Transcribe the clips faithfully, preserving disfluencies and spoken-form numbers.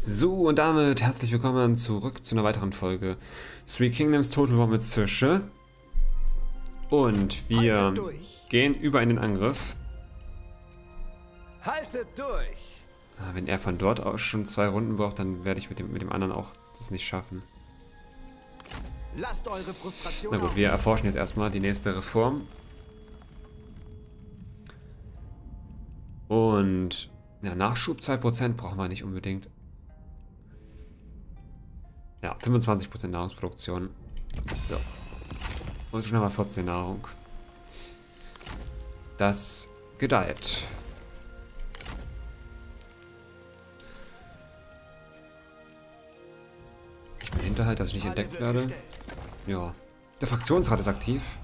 So, und damit herzlich willkommen zurück zu einer weiteren Folge Three Kingdoms Total War mit Zische. Und wir gehen über in den Angriff. Haltet durch! Wenn er von dort aus schon zwei Runden braucht, dann werde ich mit dem, mit dem anderen auch das nicht schaffen. Lasst eure Frustration. Na gut, wir erforschen jetzt erstmal die nächste Reform. Und ja, Nachschub zwei Prozent brauchen wir nicht unbedingt. Ja, fünfundzwanzig Prozent Nahrungsproduktion. So. Und schon haben wir vierzehn Nahrung. Das gedeiht. Ich bin Hinterhalt, dass ich nicht entdeckt werde. Ja. Der Fraktionsrat ist aktiv.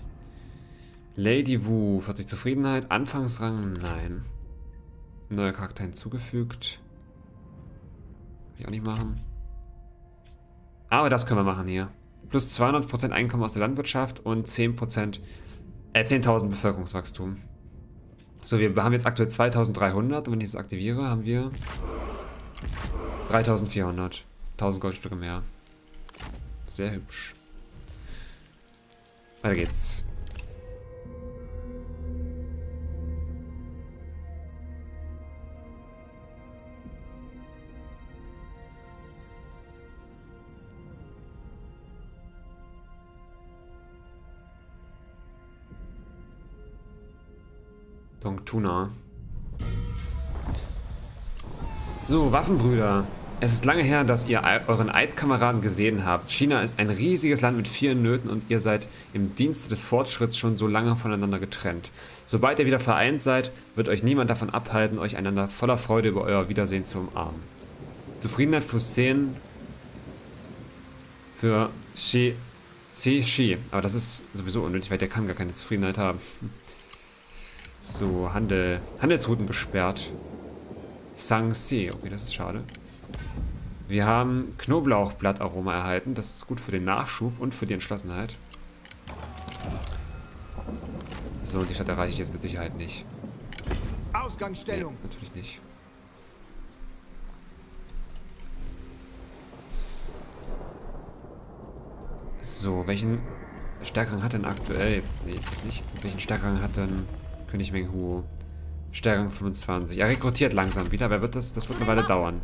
Lady Wu, vierzig Zufriedenheit. Anfangsrang, nein. Neuer Charakter hinzugefügt. Kann ich auch nicht machen. Aber das können wir machen hier. Plus zweihundert Prozent Einkommen aus der Landwirtschaft und zehn Prozent, äh, zehntausend Bevölkerungswachstum. So, wir haben jetzt aktuell zweitausenddreihundert und wenn ich das aktiviere, haben wir dreitausendvierhundert. tausend Goldstücke mehr. Sehr hübsch. Weiter geht's. Tuna. So, Waffenbrüder. Es ist lange her, dass ihr euren Eidkameraden gesehen habt. China ist ein riesiges Land mit vielen Nöten und ihr seid im Dienste des Fortschritts schon so lange voneinander getrennt. Sobald ihr wieder vereint seid, wird euch niemand davon abhalten, euch einander voller Freude über euer Wiedersehen zu umarmen. Zufriedenheit plus zehn für Shi, Shi, Shi. Aber das ist sowieso unnötig, weil der kann gar keine Zufriedenheit haben. So, Handel. Handelsrouten gesperrt. Sangsi. Okay, das ist schade. Wir haben Knoblauchblattaroma erhalten. Das ist gut für den Nachschub und für die Entschlossenheit. So, die Stadt erreiche ich jetzt mit Sicherheit nicht. Ausgangsstellung. Nee, natürlich nicht. So, welchen Stärkerang hat denn aktuell jetzt? Nee, nicht. Welchen Stärkerang hat denn König Menghu? Stärkung fünfundzwanzig. Er rekrutiert langsam wieder. Wer wird das? Das wird eine Weile dauern.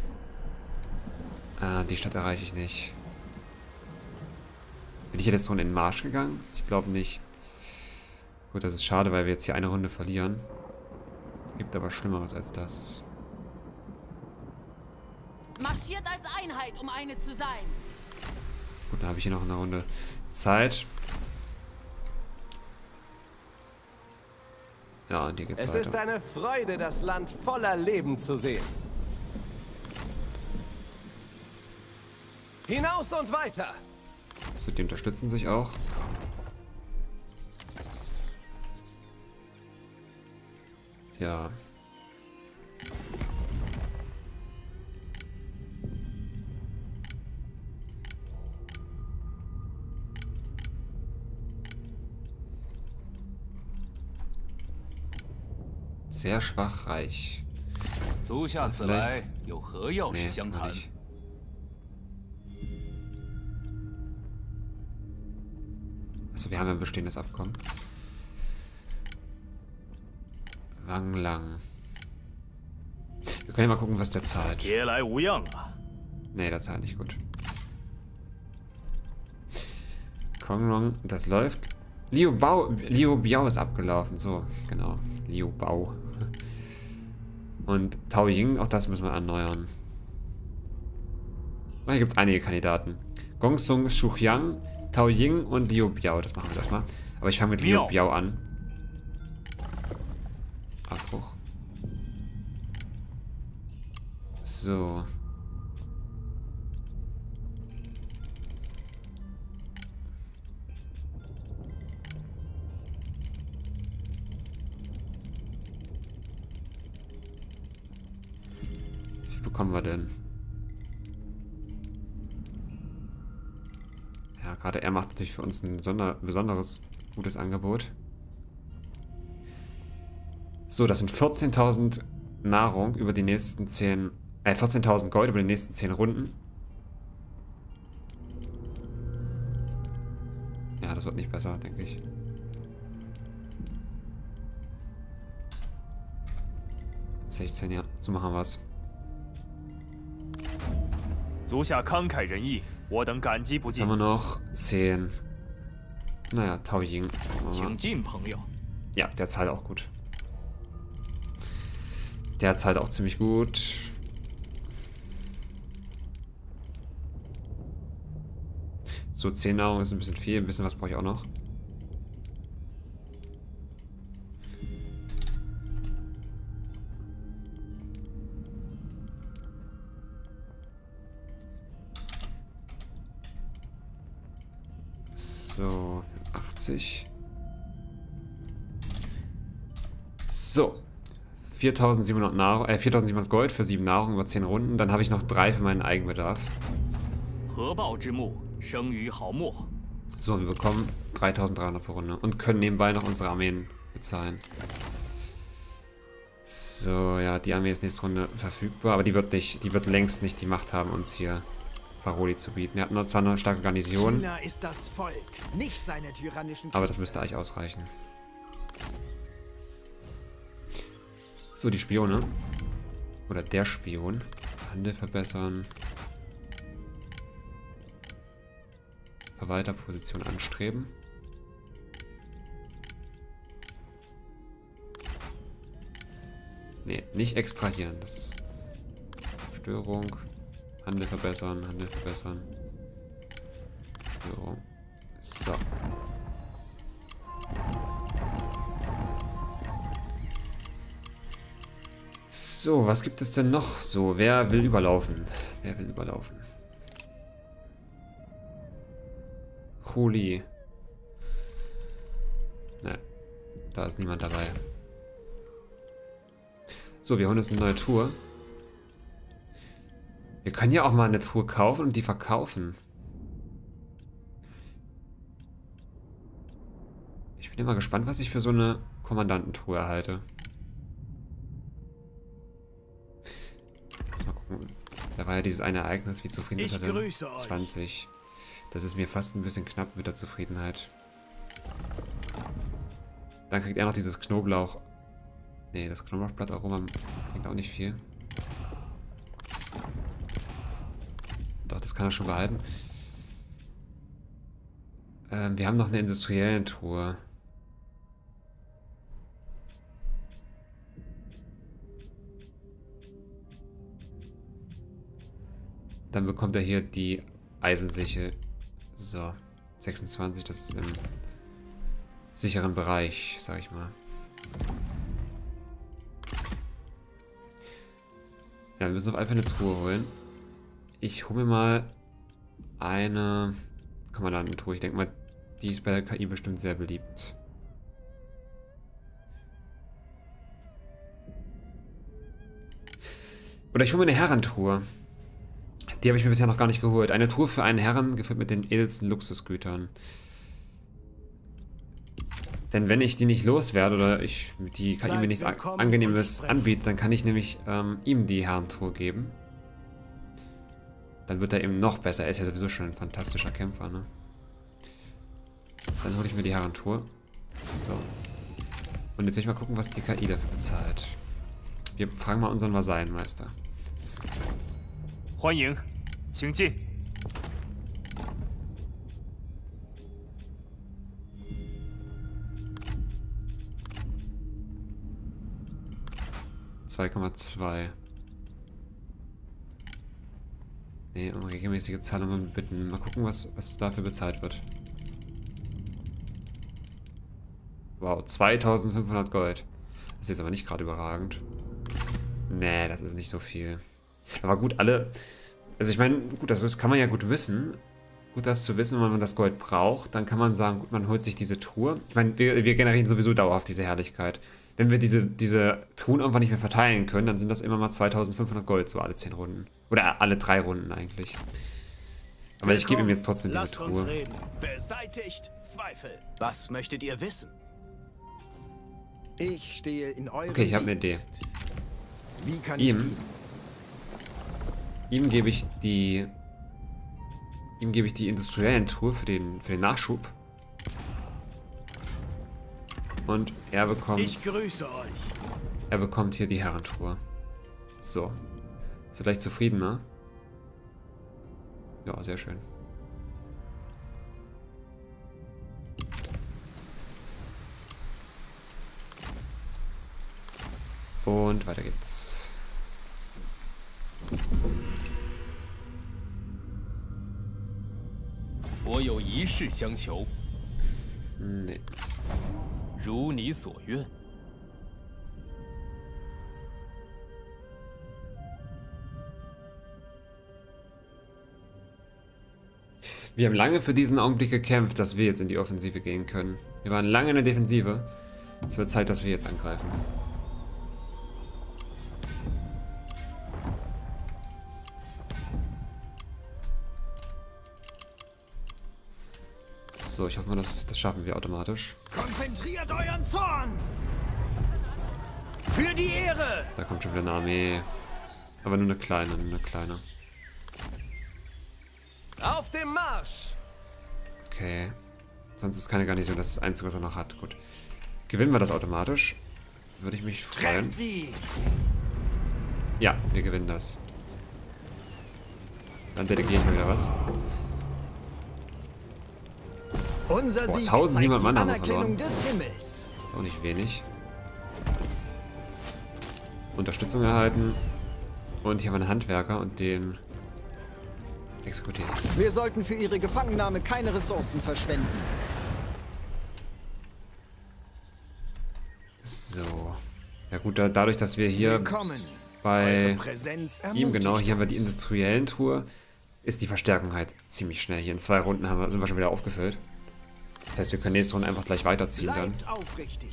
Ah, die Stadt erreiche ich nicht. Bin ich jetzt schon in den Marsch gegangen? Ich glaube nicht. Gut, das ist schade, weil wir jetzt hier eine Runde verlieren. Gibt aber Schlimmeres als das. Marschiert als Einheit, um eine zu sein. Gut, dann habe ich hier noch eine Runde Zeit. Ja, und hier geht's Es weiter. ist eine Freude, das Land voller Leben zu sehen. Hinaus und weiter! So, die unterstützen sich auch. Ja. Sehr schwach reich. Vielleicht. Nee, noch nicht. Also wir haben ein bestehendes Abkommen. Wang Lang. Wir können ja mal gucken, was der zahlt. Nee, der zahlt nicht gut. Kongrong, das läuft. Liu Bao, Liu Biao ist abgelaufen. So, genau. Liu Bao. Und Tao Ying, auch das müssen wir erneuern. Und hier gibt es einige Kandidaten. Gongsung Shuqiang, Tao Ying und Liu Biao. Das machen wir erstmal. Aber ich fange mit Liu Biao an. Abbruch. So. Wie viel bekommen wir denn? Ja, gerade er macht natürlich für uns ein sonder besonderes gutes Angebot. So, das sind vierzehntausend Nahrung über die nächsten zehn Äh, vierzehntausend Gold über die nächsten zehn Runden. Ja, das wird nicht besser, denke ich. sechzehn, ja. So machen wir es. 足下慷慨仁义，我等感激不 Jetzt 尽 haben。wir noch zehn. Naja, Tao Ying. 请进，朋友。 Ja, der zahlt auch gut. Der zahlt auch ziemlich gut. So, zehn Nahrung ist ein bisschen viel. Ein bisschen was brauche ich auch noch. So, achtzig. So. viertausendsiebenhundert Nahrung, äh, viertausendsiebenhundert Gold für sieben Nahrung über zehn Runden. Dann habe ich noch drei für meinen Eigenbedarf. 合抱之木，生于毫末。 So, wir bekommen dreitausenddreihundert pro Runde und können nebenbei noch unsere Armeen bezahlen. So, ja, die Armee ist nächste Runde verfügbar, aber die wird nicht, die wird längst nicht die Macht haben, uns hier Paroli zu bieten. Wir hatten zwar eine starke Garnison, China ist das Volk, nicht seine tyrannischen aber das Kriegsherren. müsste eigentlich ausreichen. So, die Spione. Oder der Spion. Handel verbessern. Verwalterposition anstreben. Nee, nicht extrahieren. Das Störung. Handel verbessern, Handel verbessern. Störung. So. So, was gibt es denn noch so? Wer will überlaufen? Wer will überlaufen? Huli. Ne, da ist niemand dabei. So, wir holen uns eine neue Tour. Wir können ja auch mal eine Tour kaufen und die verkaufen. Ich bin immer gespannt, was ich für so eine Kommandantentour erhalte. Mal gucken. Da war ja dieses eine Ereignis, wie zufrieden ist er denn? grüße euch. zwanzig. Das ist mir fast ein bisschen knapp mit der Zufriedenheit. Dann kriegt er noch dieses Knoblauch. Nee, das Knoblauchblattaroma bringt auch nicht viel. Doch, das kann er schon behalten. Ähm, wir haben noch eine industrielle Tour. Dann bekommt er hier die Eisensichel. So, sechsundzwanzig, das ist im sicheren Bereich, sag ich mal. Ja, wir müssen auf einfach eine Truhe holen. Ich hole mir mal eine Kommandantentour. Ich denke mal, die ist bei der K I bestimmt sehr beliebt. Oder ich hole mir eine Herrentruhe. Die habe ich mir bisher noch gar nicht geholt. Eine Truhe für einen Herren, gefüllt mit den edelsten Luxusgütern. Denn wenn ich die nicht loswerde oder ich die K I mir nichts Angenehmes anbietet, dann kann ich nämlich ähm, ihm die Herrentruhe geben. Dann wird er eben noch besser. Er ist ja sowieso schon ein fantastischer Kämpfer, ne? Dann hole ich mir die Herrentruhe. So. Und jetzt will ich mal gucken, was die K I dafür bezahlt. Wir fragen mal unseren Vasallenmeister. 欢迎，请进。 zwei Komma zwei. Ne, um regelmäßige Zahlungen bitten. Mal gucken, was, was dafür bezahlt wird. Wow, zweitausendfünfhundert Gold. Das ist jetzt aber nicht gerade überragend. Nee, das ist nicht so viel. Aber gut, alle... Also ich meine, gut, das ist, kann man ja gut wissen. Gut, das zu wissen, wenn man das Gold braucht. Dann kann man sagen, gut, man holt sich diese Tour. Ich meine, wir, wir generieren sowieso dauerhaft diese Herrlichkeit. Wenn wir diese, diese Truhen irgendwann nicht mehr verteilen können, dann sind das immer mal zweitausendfünfhundert Gold, so alle zehn Runden. Oder alle drei Runden eigentlich. Aber ich gebe ihm jetzt trotzdem diese Lasst uns Truhe. reden. Beseitigt Zweifel. Was möchtet ihr wissen? Ich stehe in eurem Okay, ich habe eine Idee. Dienst. Wie kann ich Ihm dienen? Ihm gebe ich die... Ihm gebe ich die industriellen Tour für den, für den Nachschub. Und er bekommt... Ich grüße euch. Er bekommt hier die Herrentour. So. Ist er gleich zufrieden, ne? Ja, sehr schön. Und weiter geht's. Nee. 如你所愿。 Wir haben lange für diesen Augenblick gekämpft, dass wir jetzt in die Offensive gehen können. Wir waren lange in der Defensive. Es wird Zeit, dass wir jetzt angreifen. So, ich hoffe mal, das, das schaffen wir automatisch. Konzentriert euren Zorn! Für die Ehre! Da kommt schon wieder eine Armee. Aber nur eine kleine, nur eine kleine. Auf dem Marsch! Okay. Sonst ist keine Garnison, das ist das Einzige, was er noch hat. Gut. Gewinnen wir das automatisch? Würde ich mich freuen. Trefft sie! Ja, wir gewinnen das. Dann delegieren wir wieder was. Unser Boah, Sieg tausendsiebenhundert zeigt die Mann haben wir Anerkennung verloren. des Himmels. Ist auch nicht wenig. Unterstützung erhalten. Und hier haben wir einen Handwerker und den exekutieren. Wir sollten für ihre Gefangennahme keine Ressourcen verschwenden. So. Ja gut, da, dadurch, dass wir hier Willkommen. bei Eure Präsenz ihm, genau, ermutigt hier haben wir die uns. industriellen Tour, ist die Verstärkung halt ziemlich schnell. Hier in zwei Runden haben wir, sind wir schon wieder aufgefüllt. Das heißt, wir können nächste Runde einfach gleich weiterziehen dann. Bleibt aufrichtig.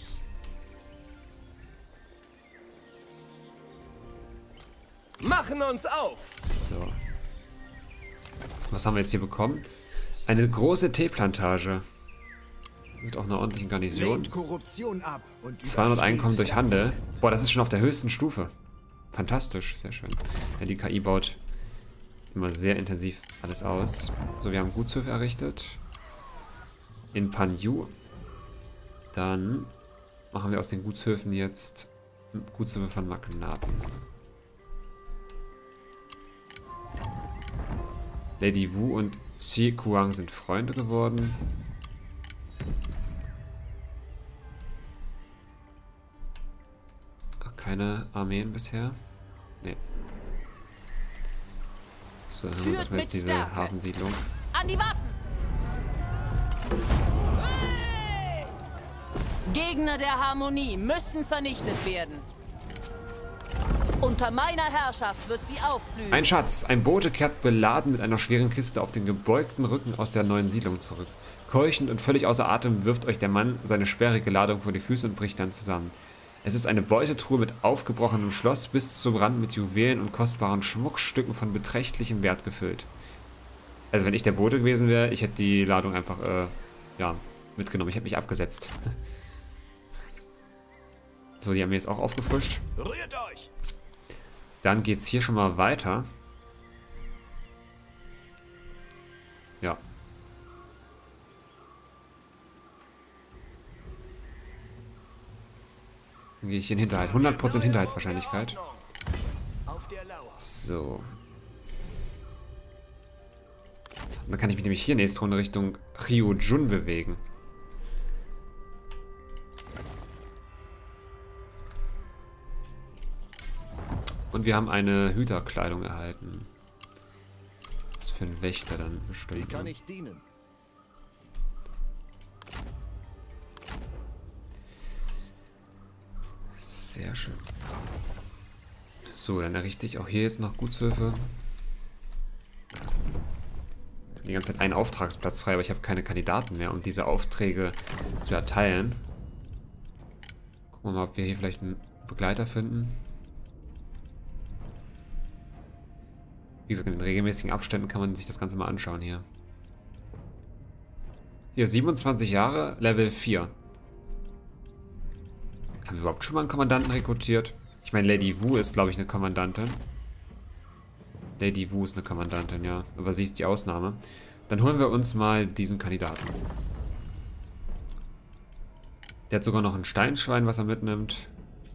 Machen uns auf! So. Was haben wir jetzt hier bekommen? Eine große Teeplantage. Mit auch einer ordentlichen Garnison. Lehnt Korruption ab und zweihundert Einkommen übersteht durch das Handel. Ende. Boah, das ist schon auf der höchsten Stufe. Fantastisch, sehr schön. Ja, die K I baut immer sehr intensiv alles aus. So, wir haben Gutshöfe errichtet. In Panju. Dann machen wir aus den Gutshöfen jetzt Gutshöfe von Magnaten. Lady Wu und Xi Kuang sind Freunde geworden. Ach, keine Armeen bisher. Nee. So, dann haben wir Führt erstmal jetzt mit diese Stärke. Hafensiedlung. An die Waffen! Gegner der Harmonie müssen vernichtet werden. Unter meiner Herrschaft wird sie aufblühen. Ein Schatz. Ein Bote kehrt beladen mit einer schweren Kiste auf den gebeugten Rücken aus der neuen Siedlung zurück. Keuchend und völlig außer Atem wirft euch der Mann seine sperrige Ladung vor die Füße und bricht dann zusammen. Es ist eine Beutetruhe mit aufgebrochenem Schloss bis zum Rand mit Juwelen und kostbaren Schmuckstücken von beträchtlichem Wert gefüllt. Also wenn ich der Bote gewesen wäre, ich hätte die Ladung einfach, äh, ja, mitgenommen. Ich hätte mich abgesetzt. So, die Armee ist auch aufgefrischt. Rührt euch! Dann geht's hier schon mal weiter. Ja. Dann gehe ich hier in Hinterhalt. hundert Prozent Hinterhaltswahrscheinlichkeit. Auf der Lauer. So. Und dann kann ich mich nämlich hier nächste Runde Richtung Ryujun bewegen. Und wir haben eine Hüterkleidung erhalten. Das ist für einen Wächter dann bestimmt. Wie kann ne? ich dienen? Sehr schön. So, dann errichte ich auch hier jetzt noch Gutshöfe. Die ganze Zeit einen Auftragsplatz frei, aber ich habe keine Kandidaten mehr, um diese Aufträge zu erteilen. Gucken wir mal, ob wir hier vielleicht einen Begleiter finden. Wie gesagt, in regelmäßigen Abständen kann man sich das Ganze mal anschauen hier. Hier, siebenundzwanzig Jahre, Level vier. Haben wir überhaupt schon mal einen Kommandanten rekrutiert? Ich meine, Lady Wu ist, glaube ich, eine Kommandantin. Lady Wu ist eine Kommandantin, ja. Aber sie ist die Ausnahme. Dann holen wir uns mal diesen Kandidaten. Der hat sogar noch ein Steinschwein, was er mitnimmt.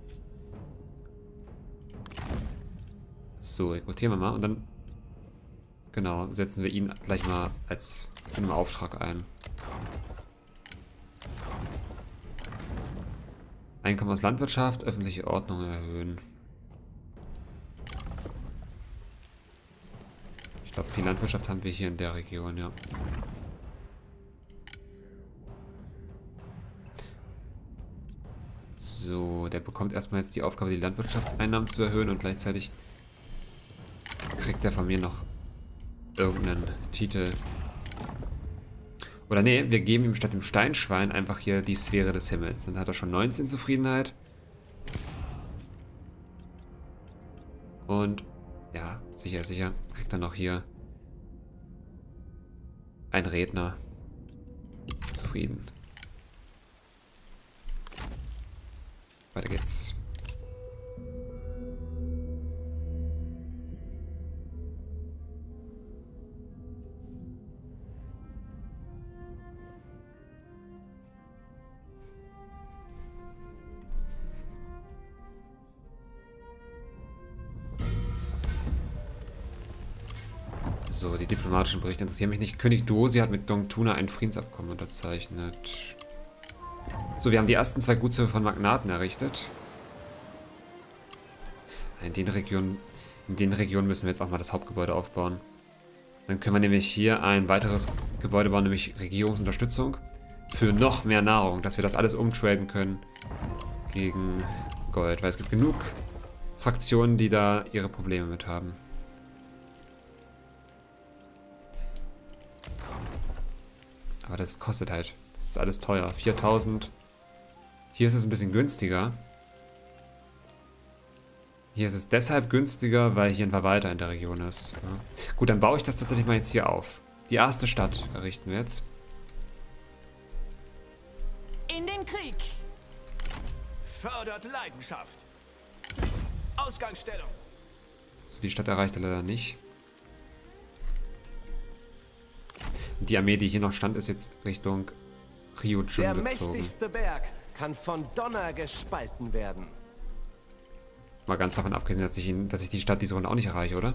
So, rekrutieren wir mal und dann, genau, setzen wir ihn gleich mal als zu einem Auftrag ein. Einkommen aus Landwirtschaft, öffentliche Ordnung erhöhen. Ich glaube, viel Landwirtschaft haben wir hier in der Region, ja. So, der bekommt erstmal jetzt die Aufgabe, die Landwirtschaftseinnahmen zu erhöhen und gleichzeitig kriegt er von mir noch irgendeinen Titel. Oder nee, wir geben ihm statt dem Steinschwein einfach hier die Sphäre des Himmels. Dann hat er schon neunzehn Zufriedenheit. Und ja, sicher, sicher, kriegt er noch hier ein Redner. Zufrieden. Weiter geht's. So, die diplomatischen Berichte interessieren mich nicht. König Dosi hat mit Dongtuna ein Friedensabkommen unterzeichnet. So, wir haben die ersten zwei Gutshöfe von Magnaten errichtet. In den Regionen, in den Regionen müssen wir jetzt auch mal das Hauptgebäude aufbauen. Dann können wir nämlich hier ein weiteres Gebäude bauen, nämlich Regierungsunterstützung. Für noch mehr Nahrung, dass wir das alles umtraden können gegen Gold. Weil es gibt genug Fraktionen, die da ihre Probleme mit haben. Aber das kostet halt. Das ist alles teuer. viertausend. Hier ist es ein bisschen günstiger. Hier ist es deshalb günstiger, weil hier ein Verwalter in der Region ist. Ja. Gut, dann baue ich das tatsächlich mal jetzt hier auf. Die erste Stadt errichten wir jetzt. In den Krieg! Fördert Leidenschaft. Ausgangsstellung. So, die Stadt erreicht er leider nicht. Die Armee, die hier noch stand, ist jetzt Richtung Ryujun Der gezogen. mächtigste Berg kann von Donner gespalten werden. Mal ganz davon abgesehen, dass ich, ihn, dass ich die Stadt diese Runde auch nicht erreiche, oder?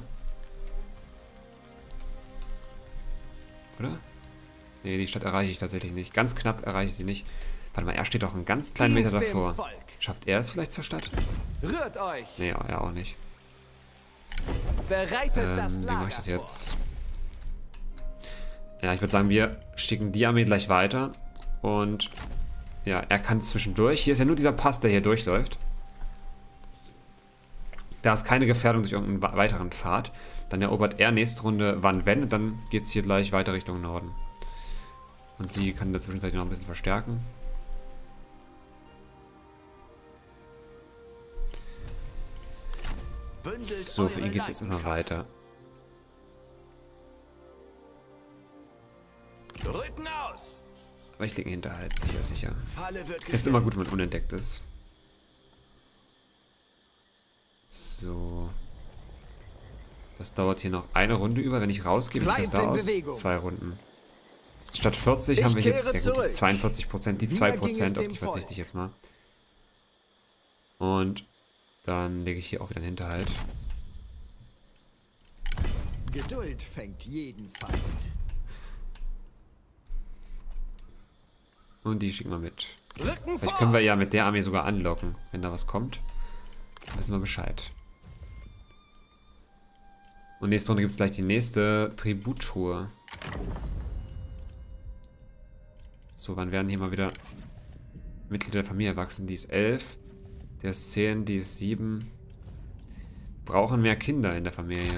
Oder? Nee, die Stadt erreiche ich tatsächlich nicht. Ganz knapp erreiche ich sie nicht. Warte mal, er steht doch einen ganz kleinen Meter Dienst dem davor. Volk. Schafft er es vielleicht zur Stadt? Rührt euch! Nee, er auch nicht. Bereitet das Ähm, wie Lager mache ich das vor. jetzt? Ja, ich würde sagen, wir schicken die Armee gleich weiter. Und ja, er kann zwischendurch. Hier ist ja nur dieser Pass, der hier durchläuft. Da ist keine Gefährdung durch irgendeinen weiteren Pfad. Dann erobert er nächste Runde Van Ven und dann geht es hier gleich weiter Richtung Norden. Und sie kann in der Zwischenzeit noch ein bisschen verstärken. Bündelt So, für eure ihn geht es jetzt immer Leidenschaft. weiter. Rücken aus. Aber ich lege ihn Hinterhalt, sicher, sicher. Falle wird Es ist immer gut, wenn man unentdeckt ist. So. Das dauert hier noch eine Runde über. Wenn ich rausgehe, wie sieht das Bleibt da in aus? Bewegung. Zwei Runden. Statt vierzig Ich haben wir jetzt kehre ja gut, die zurück. zweiundvierzig Prozent, die Wir zwei ging es Prozent, auf dem die verzichte Volk. ich jetzt mal. Und dann lege ich hier auch wieder einen Hinterhalt. Geduld fängt jeden Feind. Und die schicken wir mit. Rücken Vielleicht vor! können wir ja mit der Armee sogar anlocken, wenn da was kommt. Dann wissen wir Bescheid. Und nächste Runde gibt es gleich die nächste Tributtour. So, wann werden hier mal wieder Mitglieder der Familie wachsen? Die ist elf. Der ist zehn, die ist sieben. Brauchen mehr Kinder in der Familie.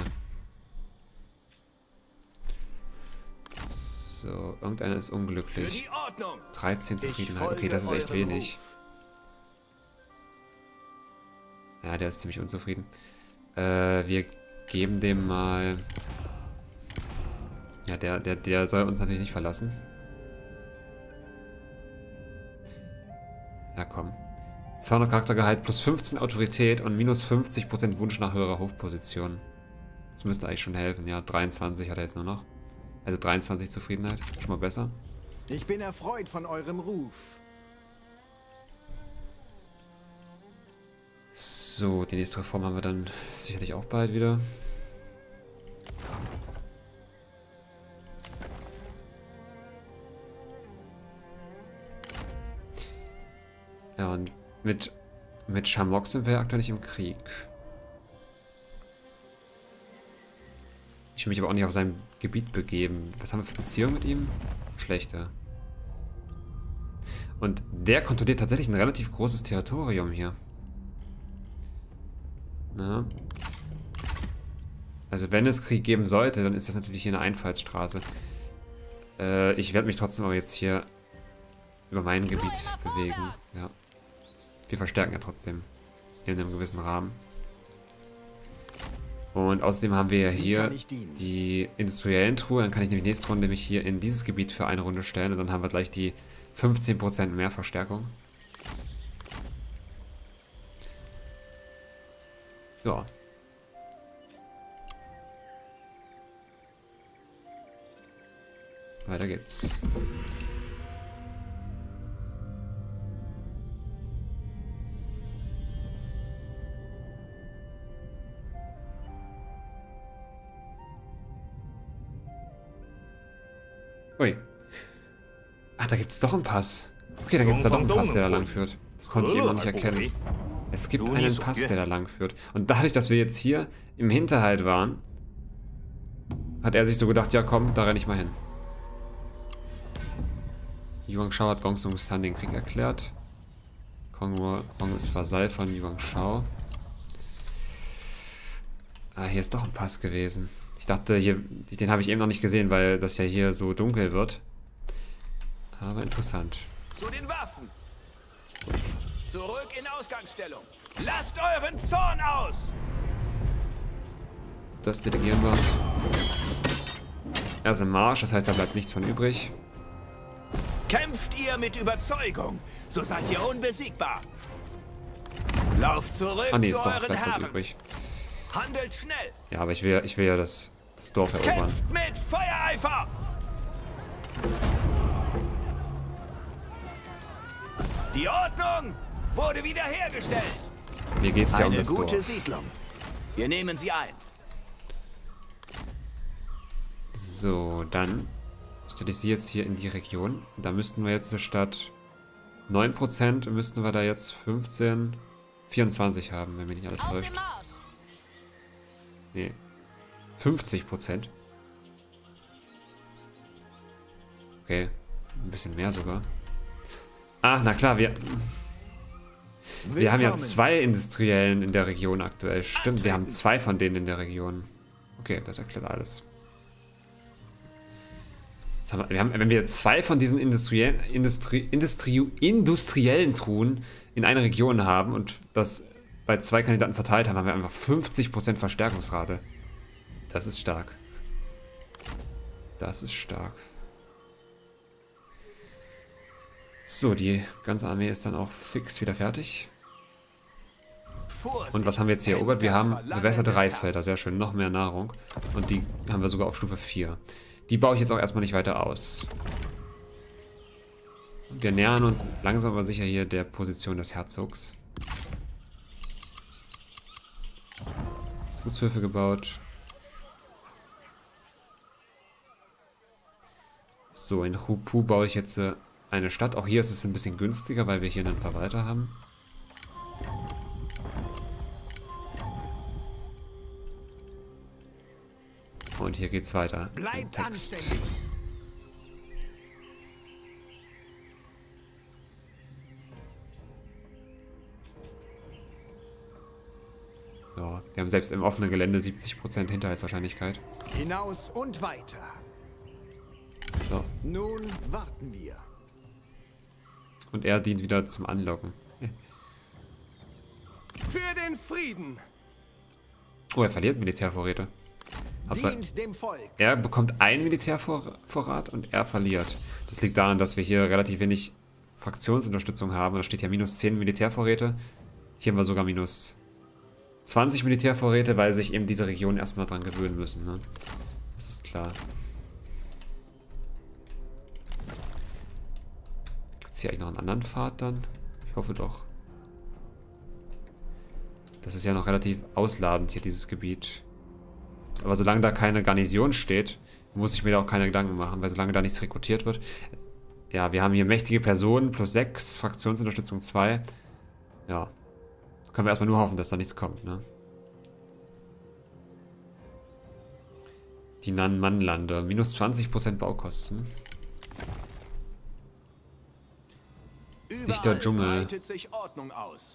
So, irgendeiner ist für unglücklich. die Ordnung. dreizehn Ich Zufriedenheit. Okay, folge das ist echt eurem wenig. Ruf. Ja, der ist ziemlich unzufrieden. Äh, wir geben dem mal... Ja, der, der, der soll uns natürlich nicht verlassen. Ja, komm. zweihundert Charaktergehalt plus fünfzehn Autorität und minus fünfzig Prozent Wunsch nach höherer Hofposition. Das müsste eigentlich schon helfen. Ja, dreiundzwanzig hat er jetzt nur noch. Also dreiundzwanzig Zufriedenheit. Schon mal besser. Ich bin erfreut von eurem Ruf. So, die nächste Reform haben wir dann sicherlich auch bald wieder. Ja, und mit, mit Shamrock sind wir aktuell nicht im Krieg. Ich will mich aber auch nicht auf sein Gebiet begeben. Was haben wir für Beziehungen mit ihm? Schlechte. Und der kontrolliert tatsächlich ein relativ großes Territorium hier. Na? Also wenn es Krieg geben sollte, dann ist das natürlich hier eine Einfallsstraße. Äh, ich werde mich trotzdem aber jetzt hier über mein Gebiet bewegen. Ja. Wir verstärken ja trotzdem hier in einem gewissen Rahmen. Und außerdem haben wir ja hier die industriellen Truhe. Dann kann ich nämlich nächste Runde mich hier in dieses Gebiet für eine Runde stellen. Und dann haben wir gleich die fünfzehn Prozent mehr Verstärkung. Ja. Weiter geht's. Ui. Ach, da gibt es doch einen Pass. Okay, da gibt es da doch einen Pass, der da lang führt. Das konnte ich eben noch nicht erkennen. Es gibt einen Pass, der da lang führt. Und dadurch, dass wir jetzt hier im Hinterhalt waren, hat er sich so gedacht, ja komm, da renne ich mal hin. Yuan Shao hat Gongsun San den Krieg erklärt. Kong ist Vasall von Yuan Shao. Ah, hier ist doch ein Pass gewesen. Ich dachte, hier, den habe ich eben noch nicht gesehen, weil das ja hier so dunkel wird. Aber interessant. Zu den Waffen! Zurück in Ausgangsstellung! Lasst euren Zorn aus! Das delegieren wir. Er ist im Marsch, das heißt, da bleibt nichts von übrig. Kämpft ihr mit Überzeugung, so seid ihr unbesiegbar. Lauft zurück Ah nee, zu ist doch, es euren bleibt was Herren. übrig. Handelt schnell! Ja, aber ich will, ich will ja das, das Dorf erobern. Kämpft mit Feuereifer! Die Ordnung wurde wiederhergestellt. Mir geht's ja um Eine das gute Dorf. Siedlung. Wir nehmen sie ein. So, dann stelle ich sie jetzt hier in die Region. Da müssten wir jetzt statt neun Prozent, müssten wir da jetzt fünfzehn, vierundzwanzig haben, wenn mich nicht alles Auf täuscht. dem Marsch! Nee, fünfzig Prozent. Okay, ein bisschen mehr sogar. Ach, na klar, wir... Wir haben ja zwei Industriellen in der Region aktuell. Stimmt, wir haben zwei von denen in der Region. Okay, das erklärt alles. Jetzt haben wir, wir haben, wenn wir zwei von diesen industriellen, Industrie, Industrie, industriellen Truhen in einer Region haben und das bei zwei Kandidaten verteilt haben, haben wir einfach fünfzig Prozent Verstärkungsrate. Das ist stark. Das ist stark. So, die ganze Armee ist dann auch fix wieder fertig. Und was haben wir jetzt hier erobert? Wir haben bewässerte Reisfelder, sehr schön, noch mehr Nahrung. Und die haben wir sogar auf Stufe vier. Die baue ich jetzt auch erstmal nicht weiter aus. Wir nähern uns langsam aber sicher hier der Position des Herzogs. Gutshöfe gebaut. So, in Hupu baue ich jetzt äh, eine Stadt. Auch hier ist es ein bisschen günstiger, weil wir hier einen Verwalter haben. Und hier geht's weiter. Bleibt Text. anständig. Ja, wir haben selbst im offenen Gelände siebzig Prozent Hinterhaltswahrscheinlichkeit. Hinaus und weiter. So. Nun warten wir. Und er dient wieder zum Anlocken. Für den Frieden. Oh, er verliert Militärvorräte. Hauptsache, Dient dem Volk. er bekommt einen Militärvorrat und er verliert. Das liegt daran, dass wir hier relativ wenig Fraktionsunterstützung haben. Da steht ja minus zehn Militärvorräte. Hier haben wir sogar minus zwanzig Militärvorräte, weil sich eben diese Regionen erstmal dran gewöhnen müssen, ne? Das ist klar. Gibt es hier eigentlich noch einen anderen Pfad dann? Ich hoffe doch. Das ist ja noch relativ ausladend hier, dieses Gebiet. Aber solange da keine Garnison steht, muss ich mir da auch keine Gedanken machen, weil solange da nichts rekrutiert wird. Ja, wir haben hier mächtige Personen plus sechs, Fraktionsunterstützung zwei. Ja. Können wir erstmal nur hoffen, dass da nichts kommt, ne? Die Nan-Man-Lande. Minus zwanzig Prozent Baukosten. Dichter Dschungel. breitet sich Ordnung aus.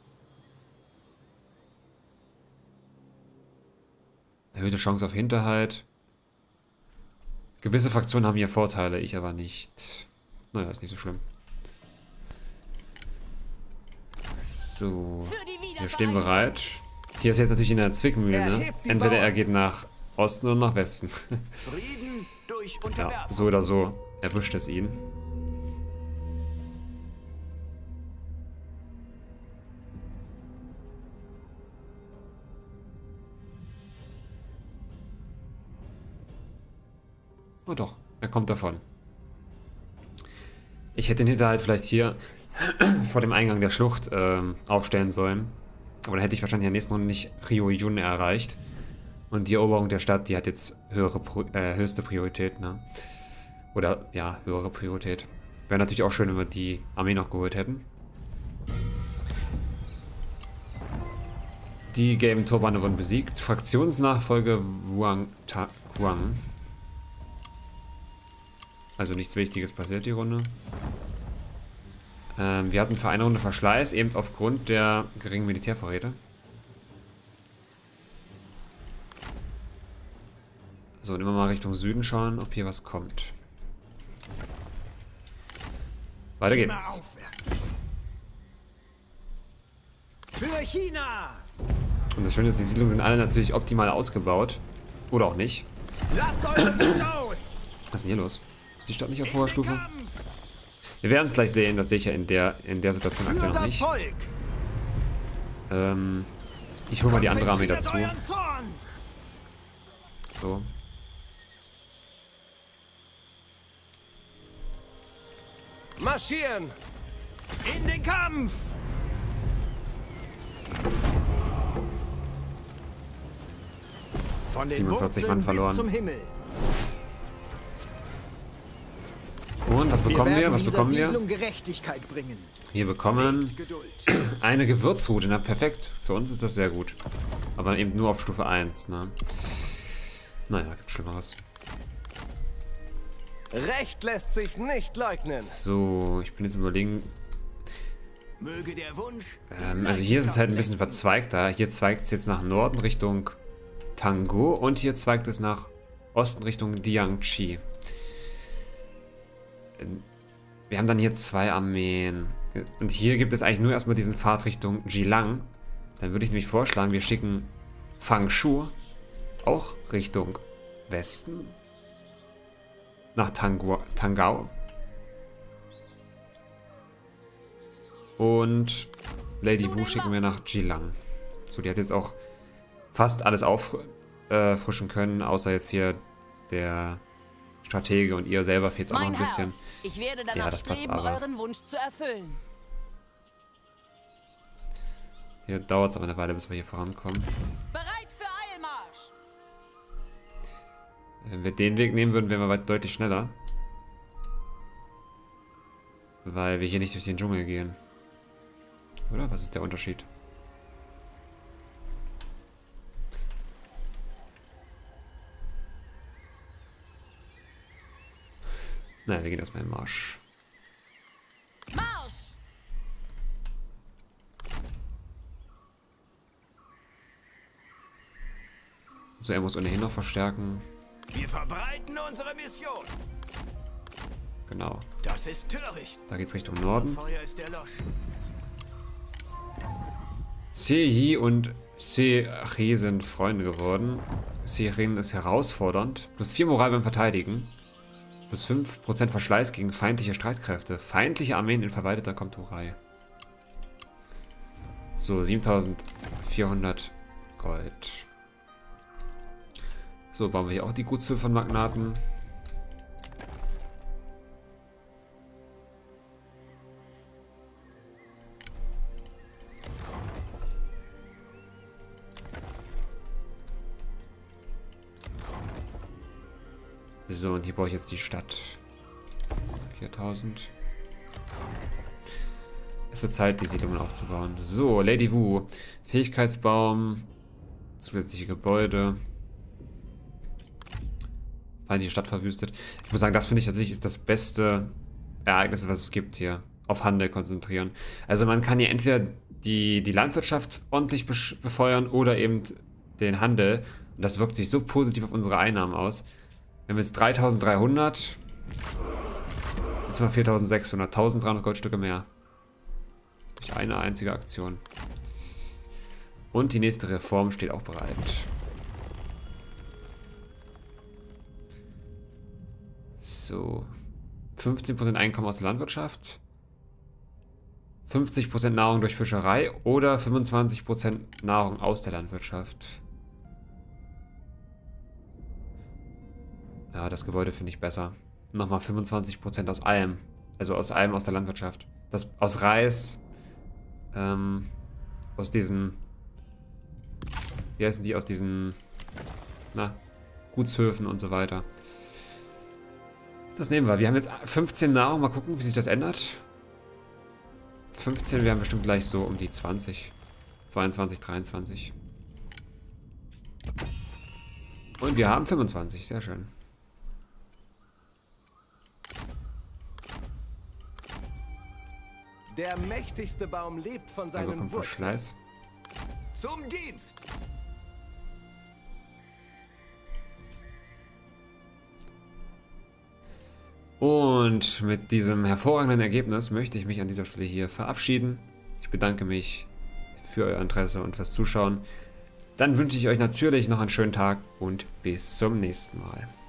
Erhöhte Chance auf Hinterhalt. Gewisse Fraktionen haben hier Vorteile, ich aber nicht. Naja, ist nicht so schlimm. So, wir stehen bereit. Hier ist jetzt natürlich in der Zwickmühle, ne? Entweder er geht nach Osten oder nach Westen. Frieden durch Ja, Unterwerfung. so oder so erwischt es ihn. Oh doch, er kommt davon. Ich hätte den Hinterhalt vielleicht hier vor dem Eingang der Schlucht ähm, aufstellen sollen. Aber dann hätte ich wahrscheinlich in der nächsten Runde nicht Ryo-Jun erreicht. Und die Eroberung der Stadt, die hat jetzt höhere, äh, höchste Priorität, ne? Oder, ja, höhere Priorität. Wäre natürlich auch schön, wenn wir die Armee noch geholt hätten. Die gelben Turbane wurden besiegt. Fraktionsnachfolge Wuang Ta Guang. Also nichts Wichtiges passiert die Runde. Ähm, wir hatten für eine Runde Verschleiß, eben aufgrund der geringen Militärvorräte. So, und immer mal Richtung Süden schauen, ob hier was kommt. Weiter geht's. Für China! Und das Schöne ist, die Siedlungen sind alle natürlich optimal ausgebaut. Oder auch nicht. Lasst eure Wut aus! Was ist denn hier los? Ist die Stadt nicht auf hoher Stufe? Wir werden es gleich sehen, das sehe ich ja in der, in der Situation Für aktuell noch das nicht. Volk! Ähm, ich hole mal die andere Armee dazu. Konzentriert euren Zorn! So. Marschieren! In den Kampf! Von den siebenundvierzig Mann Wurzeln verloren. bis zum Himmel. Und was bekommen wir? werden Was dieser bekommen wir? Siedlung Gerechtigkeit bringen. Wir bekommen eine Gewürzroute. Na, perfekt. Für uns ist das sehr gut. Aber eben nur auf Stufe eins, ne? Naja, gibt Schlimmeres. Recht lässt sich nicht leugnen. So, ich bin jetzt überlegen. Möge der Wunsch. Ähm, also hier ist es halt ein bisschen verzweigter. Hier zweigt es jetzt nach Norden Richtung Tango und hier zweigt es nach Osten Richtung Jiangxi. Wir haben dann hier zwei Armeen. Und hier gibt es eigentlich nur erstmal diesen Pfad Richtung Jilang. Dann würde ich nämlich vorschlagen, wir schicken Fangshu auch Richtung Westen. Nach Tangu Tangao. Und Lady Wu schicken wir nach Jilang. So, die hat jetzt auch fast alles auffrischen können, außer jetzt hier der Stratege und ihr selber fehlt es auch noch Mein ein bisschen. Herr, ich werde danach Ja, das passt streben, aber. euren Wunsch zu erfüllen. Hier dauert es aber eine Weile, bis wir hier vorankommen. Bereit für Eilmarsch! Wenn wir den Weg nehmen würden, wären wir weit deutlich schneller. Weil wir hier nicht durch den Dschungel gehen. Oder? Was ist der Unterschied? Naja, wir gehen erstmal im Marsch. Marsch! So, er muss ohnehin noch verstärken. Wir verbreiten unsere Mission. Genau. Das ist töricht. Da geht's Richtung Norden. Feuer ist erloschen. Seiji und Seche sind Freunde geworden. Serin ist herausfordernd. Plus vier Moral beim Verteidigen. Plus fünf Prozent Verschleiß gegen feindliche Streitkräfte. Feindliche Armeen in verwalteter Komturei. So, siebentausendvierhundert Gold. So, bauen wir hier auch die Gutshöfe von Magnaten. So, und hier baue ich jetzt die Stadt. viertausend. Es wird Zeit, die Siedlungen aufzubauen. So, Lady Wu. Fähigkeitsbaum. Zusätzliche Gebäude. Feindliche Stadt verwüstet. Ich muss sagen, das finde ich tatsächlich ist das beste Ereignis, was es gibt hier. Auf Handel konzentrieren. Also man kann hier entweder die, die Landwirtschaft ordentlich befeuern oder eben den Handel. Und das wirkt sich so positiv auf unsere Einnahmen aus. Wir haben jetzt dreitausenddreihundert. Jetzt haben wir viertausendsechshundert. eintausenddreihundert Goldstücke mehr. Durch eine einzige Aktion. Und die nächste Reform steht auch bereit. So. fünfzehn Prozent Einkommen aus der Landwirtschaft. fünfzig Prozent Nahrung durch Fischerei oder fünfundzwanzig Prozent Nahrung aus der Landwirtschaft. Ja, das Gebäude finde ich besser. Nochmal fünfundzwanzig Prozent aus allem. Also aus allem aus der Landwirtschaft. Das aus Reis, ähm, aus diesen, wie heißen die, aus diesen, na, Gutshöfen und so weiter. Das nehmen wir. Wir haben jetzt fünfzehn Nahrung. Mal gucken, wie sich das ändert. fünfzehn, wir haben bestimmt gleich so um die zwanzig. zweiundzwanzig, dreiundzwanzig. Und wir haben fünfundzwanzig. Sehr schön. Der mächtigste Baum lebt von seinen Wurzeln. Verschleiß. Zum Dienst! Und mit diesem hervorragenden Ergebnis möchte ich mich an dieser Stelle hier verabschieden. Ich bedanke mich für euer Interesse und fürs Zuschauen. Dann wünsche ich euch natürlich noch einen schönen Tag und bis zum nächsten Mal.